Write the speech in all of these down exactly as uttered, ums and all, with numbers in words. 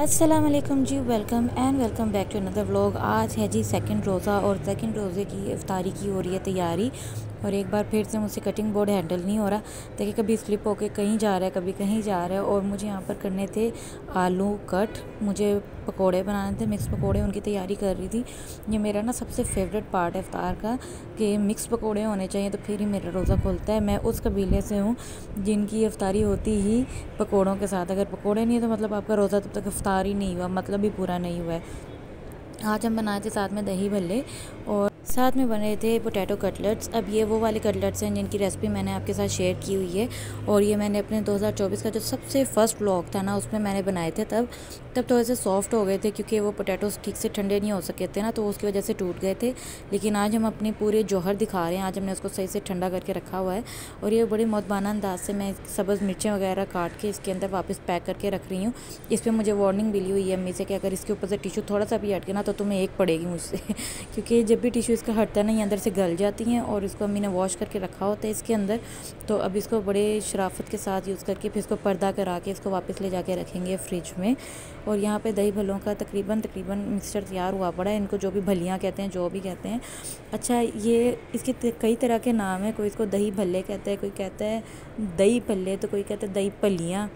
अस्सलाम वालेकुम जी, welcome and welcome back to another vlog. आज है जी सेकंड रोज़ा और सेकंड रोज़े की इफ्तारी की हो रही है तैयारी। और एक बार फिर से मुझसे कटिंग बोर्ड हैंडल नहीं हो रहा। देखिए कभी स्लिप होके कहीं जा रहा है, कभी कहीं जा रहा है। और मुझे यहाँ पर करने थे आलू कट, मुझे पकोड़े बनाने थे, मिक्स पकोड़े, उनकी तैयारी कर रही थी। ये मेरा ना सबसे फेवरेट पार्ट है इफ्तार का कि मिक्स पकोड़े होने चाहिए तो फिर ही मेरा रोज़ा खुलता है। मैं उस कबीले से हूँ जिनकी इफ्तारी होती ही पकोड़ों के साथ। अगर पकोड़े नहीं है तो मतलब आपका रोज़ा तब तक इफ्तार ही नहीं हुआ, मतलब भी पूरा नहीं हुआ है। आज हम बनाए थे साथ में दही भल्ले और साथ में बने थे पोटैटो कटलेट्स। अब ये वो वाले कटलेट्स हैं जिनकी रेसिपी मैंने आपके साथ शेयर की हुई है। और ये मैंने अपने दो हज़ार चौबीस का जो सबसे फर्स्ट व्लॉग था ना, उसमें मैंने बनाए थे। तब तब थोड़े से सॉफ्ट हो गए थे क्योंकि वो पोटैटोस ठीक से ठंडे नहीं हो सके थे ना, तो उसकी वजह से टूट गए थे। लेकिन आज हम अपनी पूरे जौहर दिखा रहे हैं। आज हमने उसको सही से ठंडा करके रखा हुआ है। और ये बड़ी मौतबाना अंदाज से मैं सब्ज़ मिर्चें वगैरह काट के इसके अंदर वापस पैक करके रख रही हूँ। इस पर मुझे वार्निंग मिली हुई है अम्मी से कि अगर इसके ऊपर से टिशू थोड़ा सा भी हट गया ना तो तुम्हें एक पड़ेगी मुझसे क्योंकि जब भी टिशू इसका हटता नहीं अंदर से गल जाती हैं। और इसको अम्मी ने वॉश करके रखा होता है इसके अंदर। तो अब इसको बड़े शराफत के साथ यूज़ करके फिर इसको पर्दा करा के इसको वापस ले जाके रखेंगे फ्रिज में। और यहाँ पे दही भल्लों का तकरीबन तकरीबन मिक्सचर तैयार हुआ पड़ा है। इनको जो भी भलियाँ कहते हैं, जो भी कहते हैं। अच्छा, ये इसके कई तरह के नाम हैं। कोई इसको दही भल्ले कहता है, कोई कहता है दही भल्ले, तो कोई कहता है दही पलियाँ,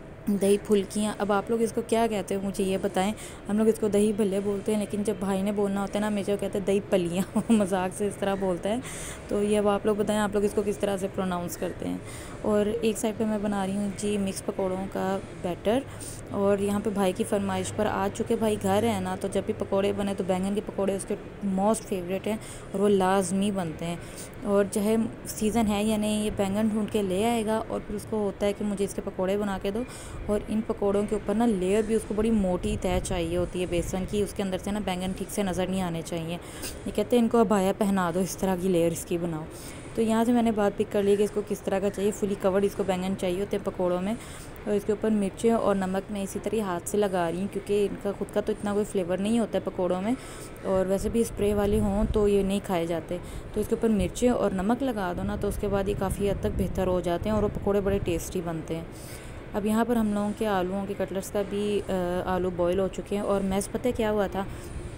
दही फुल्कियाँ। अब आप लोग इसको क्या कहते हो मुझे ये बताएं। हम लोग इसको दही भल्ले बोलते हैं, लेकिन जब भाई ने बोलना होता है ना, मुझे कहते हैं दही पलियाँ मजाक से इस तरह बोलता है। तो ये अब आप लोग बताएं आप लोग इसको किस तरह से प्रोनाउंस करते हैं। और एक साइड पे मैं बना रही हूँ जी मिक्स पकौड़ों का बैटर। और यहाँ पे भाई की फरमाइश पर, आज चूँकि भाई घर है ना, तो जब भी पकौड़े बने तो बैंगन के पकौड़े उसके मोस्ट फेवरेट हैं और वो लाजमी बनते हैं। और चाहे सीज़न है या नहीं, ये बैंगन ढूंढ के ले आएगा और फिर उसको होता है कि मुझे इसके पकौड़े बना के दो। और इन पकौड़ों के ऊपर ना लेयर भी उसको बड़ी मोटी तय चाहिए होती है बेसन की, उसके अंदर से ना बैंगन ठीक से नज़र नहीं आने चाहिए। ये कहते हैं इनको अबाया पहना दो, इस तरह की लेयर इसकी बनाओ। तो यहाँ से मैंने बात पिक कर ली कि इसको किस तरह का चाहिए। फुली कवर्ड इसको बैंगन चाहिए होते हैं पकौड़ों में। और इसके ऊपर मिर्चें और नमक मैं इसी तरह हाथ से लगा रही हूँ क्योंकि इनका खुद का तो इतना कोई फ्लेवर नहीं होता है पकौड़ों में। और वैसे भी स्प्रे वाले हों तो ये नहीं खाए जाते। तो इसके ऊपर मिर्चें और नमक लगा दो ना, तो उसके बाद ये काफ़ी हद तक बेहतर हो जाते हैं और वो पकौड़े बड़े टेस्टी बनते हैं। अब यहाँ पर हम लोगों के आलूओं के कटलेट्स का भी आलू बॉईल हो चुके हैं। और मैस पता है क्या हुआ था,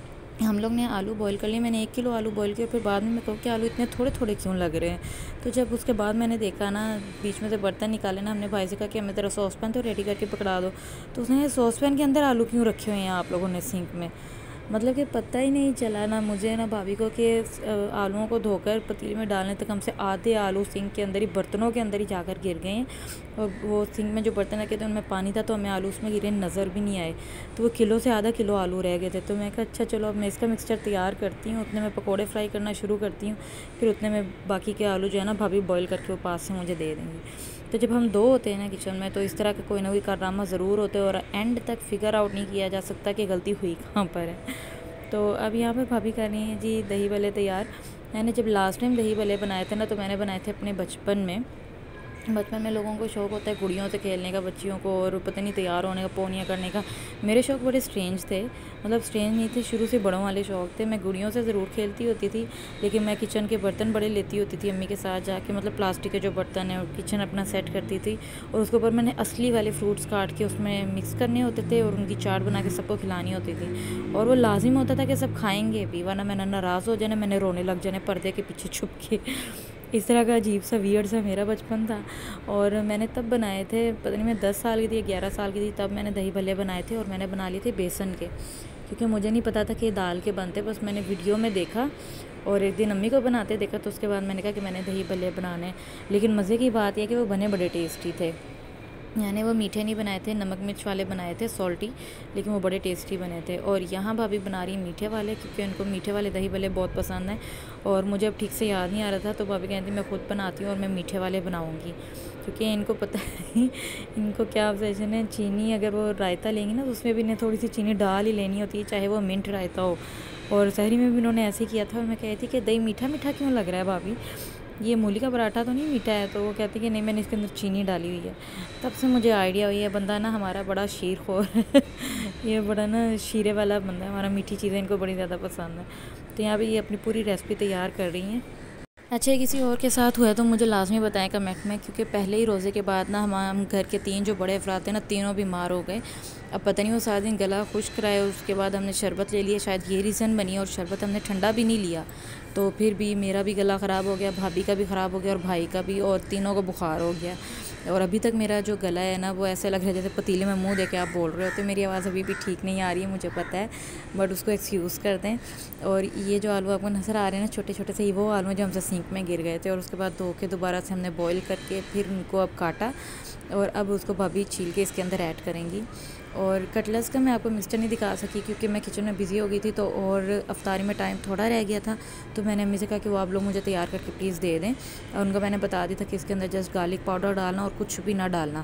हम लोग ने आलू बॉईल कर लिए। मैंने एक किलो आलू बॉईल किया, फिर बाद में मैं कहूँ कि आलू इतने थोड़े थोड़े क्यों लग रहे हैं। तो जब उसके बाद मैंने देखा ना, बीच में से बर्तन निकाले ना, हमने भाई से कहा कि हमें तेरा सॉस पैन तो रेडी करके पकड़ा दो। तो उसने सॉस पैन के अंदर आलू क्यों रखे हुए हैं आप लोगों ने सिंक में। मतलब कि पता ही नहीं चला ना मुझे ना भाभी को कि आलूओं को धोकर पतीले में डालने तक हमसे आधे आलू सिंक के अंदर ही, बर्तनों के अंदर ही जाकर गिर गए हैं। और वो सिंक में जो बर्तन रखे थे उनमें पानी था, तो हमें आलू उसमें गिरे नज़र भी नहीं आए। तो वो किलो से आधा किलो आलू रह गए थे। तो मैं कहा अच्छा चलो अब मैं इसका मिक्सचर तैयार करती हूँ, उतने में पकौड़े फ्राई करना शुरू करती हूँ, फिर उतने में बाकी के आलू जो है ना भाभी बॉईल करके वो पास से मुझे दे देंगी। तो जब हम दो होते हैं ना किचन में, तो इस तरह का कोई ना कोई कारनामा ज़रूर होते हैं और एंड तक फिगर आउट नहीं किया जा सकता कि गलती हुई कहाँ पर है। तो अब यहाँ पर भाभी कर रही हैं जी दही भल्ले तैयार। मैंने जब लास्ट टाइम दही भल्ले बनाए थे ना, तो मैंने बनाए थे अपने बचपन में। बचपन में लोगों को शौक़ होता है गुड़ियों से खेलने का, बच्चियों को, और पता नहीं तैयार होने का, पोनियाँ करने का। मेरे शौक़ बड़े स्ट्रेंज थे, मतलब स्ट्रेंज नहीं थे, शुरू से बड़ों वाले शौक़ थे। मैं गुड़ियों से ज़रूर खेलती होती थी, लेकिन मैं किचन के बर्तन बड़े लेती होती थी अम्मी के साथ जाके। मतलब प्लास्टिक के जो बर्तन हैं, किचन अपना सेट करती थी और उसके ऊपर मैंने असली वाले फ्रूट्स काट के उसमें मिक्स करने होते थे और उनकी चाट बना के सबको खिलानी होती थी। और वो लाजिम होता था कि सब खाएँगे भी, वरना मैंने नाराज़ हो जाना, मैंने रोने लग जाने पर्दे के पीछे छुप के। इस तरह का अजीब सा वियर्ड सा मेरा बचपन था। और मैंने तब बनाए थे, पता नहीं मैं दस साल की थी या ग्यारह साल की थी, तब मैंने दही भल्ले बनाए थे। और मैंने बना लिए थे बेसन के, क्योंकि मुझे नहीं पता था कि दाल के बनते, बस मैंने वीडियो में देखा और एक दिन अम्मी को बनाते देखा, तो उसके बाद मैंने कहा कि मैंने दही भल्ले बनाने। लेकिन मज़े की बात यह कि वो बने बड़े टेस्टी थे। यानी वो मीठे नहीं बनाए थे, नमक मिर्च वाले बनाए थे, सॉल्टी, लेकिन वो बड़े टेस्टी बने थे। और यहाँ भाभी बना रही मीठे वाले, क्योंकि उनको मीठे वाले दही भल्ले बहुत पसंद हैं। और मुझे अब ठीक से याद नहीं आ रहा था, तो भाभी कहती मैं खुद बनाती हूँ और मैं मीठे वाले बनाऊँगी, क्योंकि इनको पता है इनको क्या ऑब्सेशन है। चीनी अगर वो रायता लेंगी ना, तो उसमें भी इन्हें थोड़ी सी चीनी डाल ही लेनी होती है, चाहे वो मिंट रायता हो। और सहरी में भी उन्होंने ऐसे किया था और मैं कह रही थी कि दही मीठा मीठा क्यों लग रहा है भाभी, ये मूली का पराठा तो नहीं मीठा है। तो वो कहती कि नहीं, मैंने इसके अंदर चीनी डाली हुई है। तब से मुझे आइडिया हुई है, बंदा ना हमारा बड़ा शीरखोर ये बड़ा ना शीरे वाला बंदा है हमारा, मीठी चीज़ें इनको बड़ी ज़्यादा पसंद है। तो यहाँ पे ये अपनी पूरी रेसिपी तैयार कर रही हैं। अच्छा, किसी और के साथ हुआ है तो मुझे लाज़मी बताएं कमेंट में, क्योंकि पहले ही रोज़े के बाद ना हम हम घर के तीन जो बड़े अफराद थे ना, तीनों बीमार हो गए। अब पता नहीं वो सारा दिन गला खुश्क रहा है, उसके बाद हमने शरबत ले लिया, शायद ये रीज़न बनी, और शरबत हमने ठंडा भी नहीं लिया, तो फिर भी मेरा भी गला ख़राब हो गया, भाभी का भी ख़राब हो गया और भाई का भी, और तीनों को बुखार हो गया। और अभी तक मेरा जो गला है ना, वो ऐसे लग रहा है जैसे पतीले में मुंह देके आप बोल रहे हो, तो मेरी आवाज़ अभी भी ठीक नहीं आ रही है, मुझे पता है, बट उसको एक्सक्यूज़ कर दें। और ये जो आलू आपको नज़र आ रहे हैं ना छोटे छोटे से, ये वो आलू हैं जो हमसे सिंक में गिर गए थे, और उसके बाद धो के दोबारा से हमने बॉईल करके फिर उनको अब काटा, और अब उसको भाभी छील के इसके अंदर ऐड करेंगी। और कटलेट्स का मैं आपको मिक्सचर नहीं दिखा सकी क्योंकि मैं किचन में बिज़ी हो गई थी, तो और अफ्तारी में टाइम थोड़ा रह गया था, तो मैंने अम्मी से कहा कि वो आप लोग मुझे तैयार करके प्लीज़ दे दें, और उनको मैंने बता दिया था कि इसके अंदर जस्ट गार्लिक पाउडर डालना और कुछ भी ना डालना,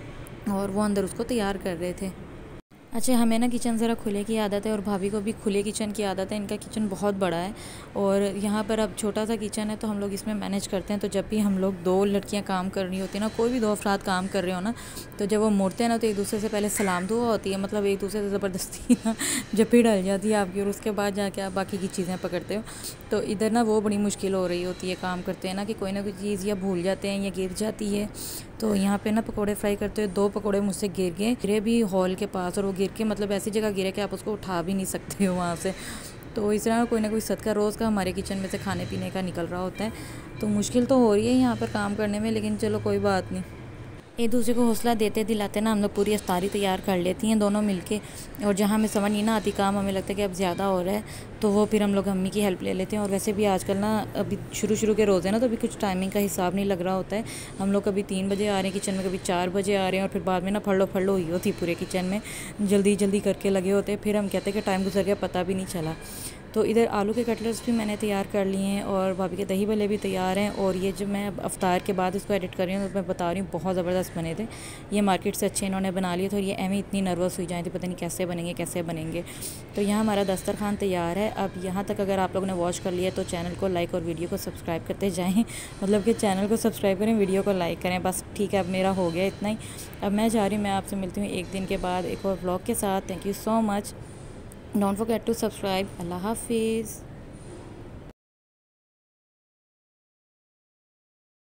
और वो अंदर उसको तैयार कर रहे थे। अच्छा, हमें ना किचन ज़रा खुले की आदत है और भाभी को भी खुले किचन की आदत है। इनका किचन बहुत बड़ा है और यहाँ पर अब छोटा सा किचन है, तो हम लोग इसमें मैनेज करते हैं। तो जब भी हम लोग दो लड़कियाँ काम कर रही होती हैं ना, कोई भी दो अफराद काम कर रहे हो ना, तो जब वो मुड़ते हैं ना, तो एक दूसरे से पहले सलाम दुआ होती है, मतलब एक दूसरे से ज़बरदस्ती ना जप्पी डल जाती है आपकी, और उसके बाद जाके आप बाकी की चीज़ें पकड़ते हो। तो इधर ना वो बड़ी मुश्किल हो रही होती है काम करते हैं ना, कि कोई ना कोई चीज़ या भूल जाते हैं या गिर जाती है। तो यहाँ पे ना पकोड़े फ्राई करते हुए दो पकोड़े मुझसे गिर गए, गिरे भी हॉल के पास, और वो गिर के मतलब ऐसी जगह गिरे कि आप उसको उठा भी नहीं सकते हो वहाँ से। तो इस तरह कोई ना कोई सदका रोज़ का हमारे किचन में से खाने पीने का निकल रहा होता है। तो मुश्किल तो हो रही है यहाँ पर काम करने में, लेकिन चलो कोई बात नहीं। एक दूसरे को हौसला देते दिलाते ना हम लोग पूरी इफ्तारी तैयार कर लेती हैं दोनों मिलके। और जहाँ हमें समझ नहीं ना आती काम, हमें लगता है कि अब ज़्यादा हो रहा है, तो वो फिर हम लोग अम्मी की हेल्प ले लेते हैं। और वैसे भी आजकल ना अभी शुरू शुरू के रोज़े ना, तो अभी कुछ टाइमिंग का हिसाब नहीं लग रहा होता है। हम लोग कभी तीन बजे आ रहे हैं किचन में, कभी चार बजे आ रहे हैं, और फिर बाद में ना फड़लो फड़लो हुई होती पूरे किचन में, जल्दी जल्दी करके लगे होते हैं। फिर हम कहते हैं कि टाइम गुजर गया, पता भी नहीं चला। तो इधर आलू के कटलेट्स भी मैंने तैयार कर लिए हैं, और भाभी के दही भल्ले भी तैयार हैं। और ये जो मैं अफ्तार के बाद इसको एडिट कर रही हूँ, तो मैं बता रही हूँ बहुत ज़बरदस्त बने थे। ये मार्केट से अच्छे इन्होंने बना लिए थे, और ये एमी इतनी नर्वस हुई जाए थी, पता नहीं कैसे बनेंगे कैसे बनेंगे। तो यहाँ हमारा दस्तरखान तैयार है। अब यहाँ तक अगर आप लोगों ने वॉच कर लिया, तो चैनल को लाइक और वीडियो को सब्सक्राइब करते जाएँ, मतलब कि चैनल को सब्सक्राइब करें, वीडियो को लाइक करें, बस ठीक है। अब मेरा हो गया इतना ही। अब मैं जा रही हूँ, मैं आपसे मिलती हूँ एक दिन के बाद एक और व्लॉग के साथ। Thank you so much, don't forget to subscribe. अल्लाह हाफिज़।